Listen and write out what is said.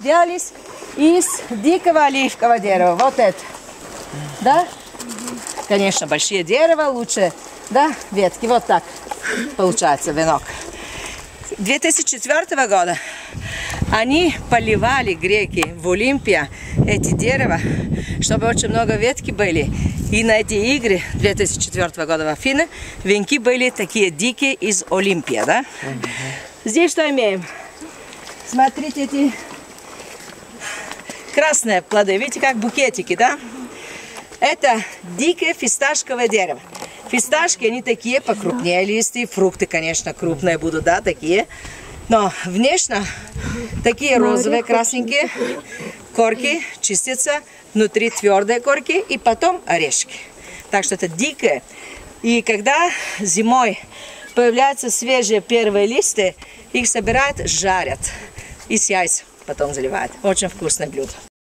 делались из дикого оливкового дерева. Вот это. Да? Конечно, большие дерева лучше, да, ветки. Вот так получается венок. 2004 года они поливали, греки, в Олимпия эти дерева, чтобы очень много ветки были. И на эти игры 2004 года в Афинах венки были такие дикие из Олимпия, да? Здесь что имеем? Смотрите, эти красные плоды, видите, как букетики, да? Это дикое фисташковое дерево. Фисташки, они такие покрупнее листы, фрукты, конечно, крупные будут, да, такие. Но внешне такие розовые, красненькие, корки чистятся, внутри твердые корки и потом орешки. Так что это дикое. И когда зимой появляются свежие первые листы, их собирают, жарят и с яйцем потом заливают. Очень вкусное блюдо.